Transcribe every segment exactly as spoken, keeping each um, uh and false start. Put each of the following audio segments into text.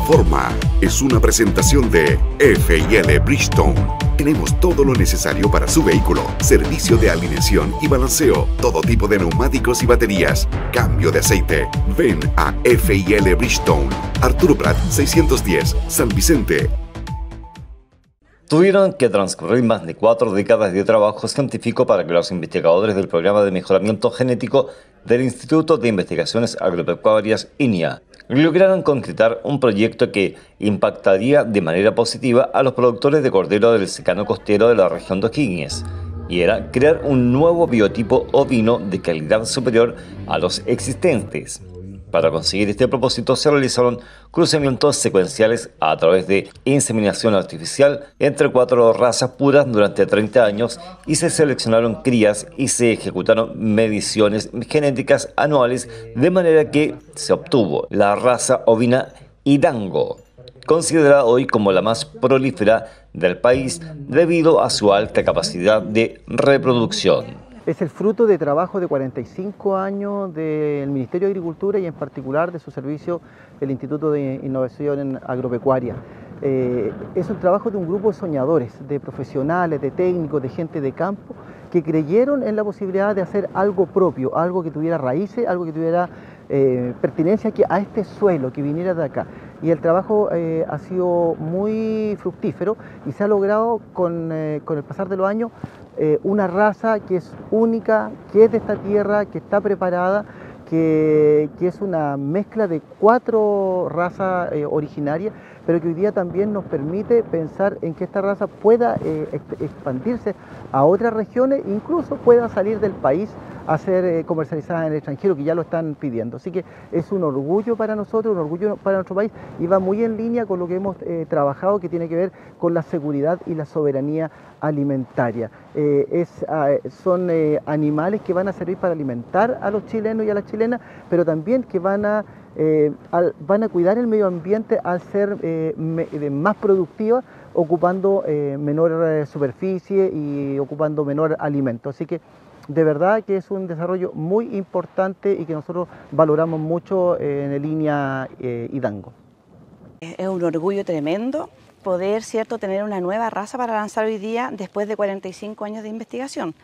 Informa es una presentación de F y L Bridgestone. Tenemos todo lo necesario para su vehículo. Servicio de alineación y balanceo. Todo tipo de neumáticos y baterías. Cambio de aceite. Ven a F y L Bridgestone. Arturo Prat seiscientos diez, San Vicente. Tuvieron que transcurrir más de cuatro décadas de trabajo científico para que los investigadores del Programa de Mejoramiento Genético del Instituto de Investigaciones Agropecuarias I N I A lograron concretar un proyecto que impactaría de manera positiva a los productores de cordero del secano costero de la región de O'Higgins, y era crear un nuevo biotipo ovino de calidad superior a los existentes. Para conseguir este propósito se realizaron cruzamientos secuenciales a través de inseminación artificial entre cuatro razas puras durante treinta años y se seleccionaron crías y se ejecutaron mediciones genéticas anuales, de manera que se obtuvo la raza ovina Hidango, considerada hoy como la más prolífera del país debido a su alta capacidad de reproducción. Es el fruto de trabajo de cuarenta y cinco años del Ministerio de Agricultura y en particular de su servicio, el Instituto de Innovación Agropecuaria. Eh, es un trabajo de un grupo de soñadores, de profesionales, de técnicos, de gente de campo, que creyeron en la posibilidad de hacer algo propio, algo que tuviera raíces, algo que tuviera eh, pertinencia a este suelo, que viniera de acá. Y el trabajo eh, ha sido muy fructífero y se ha logrado con, eh, con el pasar de los años eh, una raza que es única, que es de esta tierra, que está preparada, que, que es una mezcla de cuatro razas eh, originarias, pero que hoy día también nos permite pensar en que esta raza pueda eh, expandirse a otras regiones, incluso pueda salir del país a ser eh, comercializada en el extranjero, que ya lo están pidiendo. Así que es un orgullo para nosotros, un orgullo para nuestro país, y va muy en línea con lo que hemos eh, trabajado, que tiene que ver con la seguridad y la soberanía alimentaria. Eh, es, eh, son eh, animales que van a servir para alimentar a los chilenos y a las chilenas, pero también que van a Eh, al, van a cuidar el medio ambiente al ser eh, me, más productivas, ocupando eh, menor eh, superficie y ocupando menor alimento. Así que de verdad que es un desarrollo muy importante y que nosotros valoramos mucho eh, en la línea eh, Hidango. Es un orgullo tremendo poder, cierto, tener una nueva raza para lanzar hoy día después de cuarenta y cinco años de investigación.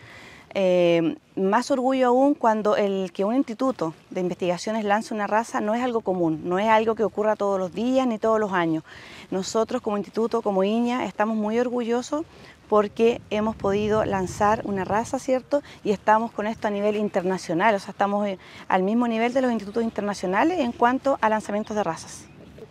Eh, más orgullo aún cuando el que un instituto de investigaciones lance una raza no es algo común, no es algo que ocurra todos los días ni todos los años. Nosotros como instituto, como I N I A, estamos muy orgullosos porque hemos podido lanzar una raza, ¿cierto? Y estamos con esto a nivel internacional, o sea, estamos al mismo nivel de los institutos internacionales en cuanto a lanzamientos de razas.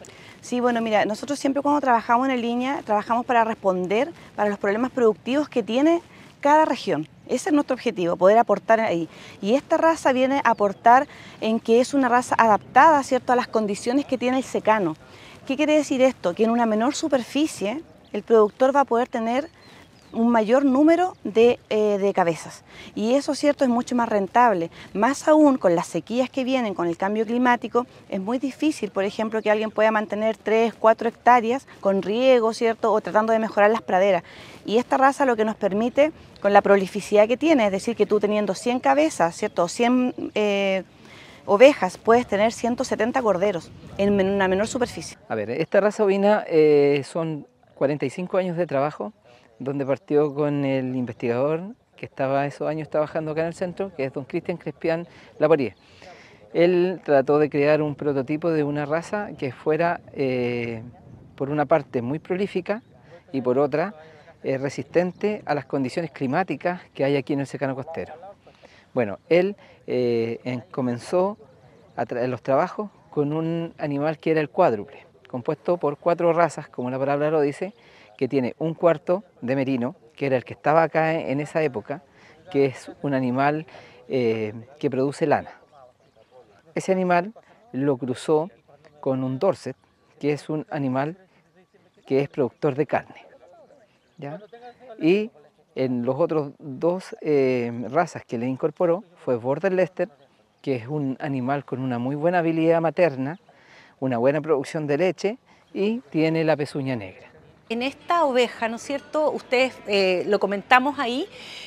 Sí, bueno, mira, nosotros siempre cuando trabajamos en I N I A, trabajamos para responder para los problemas productivos que tiene cada región. Ese es nuestro objetivo, poder aportar ahí. Y esta raza viene a aportar en que es una raza adaptada, ¿cierto?, a las condiciones que tiene el secano. ¿Qué quiere decir esto? Que en una menor superficie el productor va a poder tener un mayor número de, eh, de cabezas. Y eso, cierto, es mucho más rentable. Más aún con las sequías que vienen, con el cambio climático, es muy difícil, por ejemplo, que alguien pueda mantener tres, cuatro hectáreas con riego, ¿cierto?, o tratando de mejorar las praderas. Y esta raza lo que nos permite, con la prolificidad que tiene, es decir, que tú teniendo cien cabezas, ¿cierto?, cien eh, ovejas, puedes tener ciento setenta corderos en una menor superficie. A ver, esta raza ovina eh, son cuarenta y cinco años de trabajo, donde partió con el investigador que estaba esos años trabajando acá en el centro, que es don Cristian Crespián Laporie. Él trató de crear un prototipo de una raza que fuera, eh, por una parte, muy prolífica y por otra, eh, resistente a las condiciones climáticas que hay aquí en el secano costero. Bueno, él eh, en, comenzó a tra los trabajos con un animal que era el cuádruple, compuesto por cuatro razas, como la palabra lo dice, que tiene un cuarto de merino, que era el que estaba acá en esa época, que es un animal eh, que produce lana. Ese animal lo cruzó con un Dorset, que es un animal que es productor de carne, ¿ya? Y en los otros dos eh, razas que le incorporó fue Border Leicester, que es un animal con una muy buena habilidad materna, una buena producción de leche y tiene la pezuña negra. En esta oveja, ¿no es cierto?, ustedes eh, lo comentamos ahí,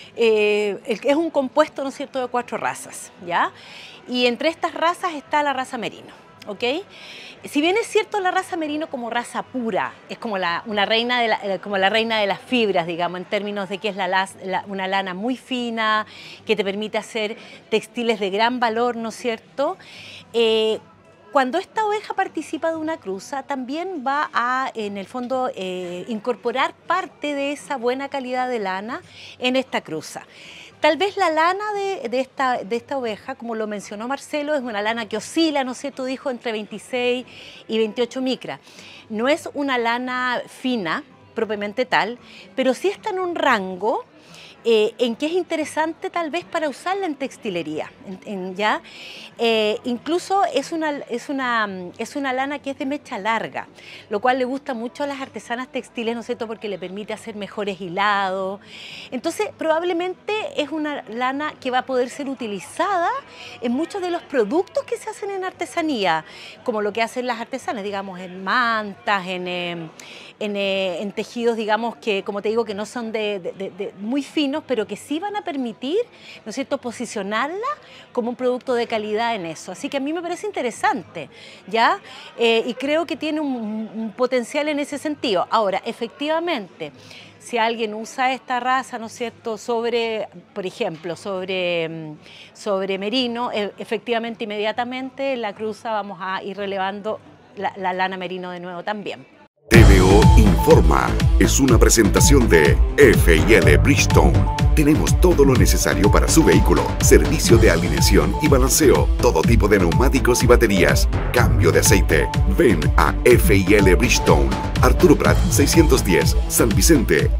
eh, es un compuesto, ¿no es cierto?, de cuatro razas, ¿ya? Y entre estas razas está la raza merino. ¿ok? Si bien es cierto la raza merino como raza pura, es como la, una reina de la, como la reina de las fibras, digamos, en términos de que es la, la, una lana muy fina, que te permite hacer textiles de gran valor, ¿no es cierto? Eh, Cuando esta oveja participa de una cruza, también va a, en el fondo, eh, incorporar parte de esa buena calidad de lana en esta cruza. Tal vez la lana de, de, esta, de esta oveja, como lo mencionó Marcelo, es una lana que oscila, no sé, tú dijo, entre veintiséis y veintiocho micras. No es una lana fina, propiamente tal, pero sí está en un rango Eh, en que es interesante tal vez para usarla en textilería, en, en, ¿ya? Eh, incluso es una, es, una, es una lana que es de mecha larga, lo cual le gusta mucho a las artesanas textiles, ¿no es cierto?, porque le permite hacer mejores hilados. Entonces, probablemente es una lana que va a poder ser utilizada en muchos de los productos que se hacen en artesanía, como lo que hacen las artesanas, digamos, en mantas, en, en, en, en tejidos, digamos, que, como te digo, que no son de, de, de, de muy finos, pero que sí van a permitir, ¿no es cierto?, posicionarla como un producto de calidad en eso. Así que a mí me parece interesante, ¿ya? Eh, y creo que tiene un, un potencial en ese sentido. Ahora, efectivamente, si alguien usa esta raza, ¿no es cierto?, sobre, por ejemplo, sobre, sobre merino, eh, efectivamente, inmediatamente en la cruza vamos a ir relevando la, la lana merino de nuevo también. T V O Informa es una presentación de F y L Bridgestone. Tenemos todo lo necesario para su vehículo, servicio de alineación y balanceo, todo tipo de neumáticos y baterías, cambio de aceite. Ven a F y L Bridgestone, Arturo Prat seiscientos diez, San Vicente.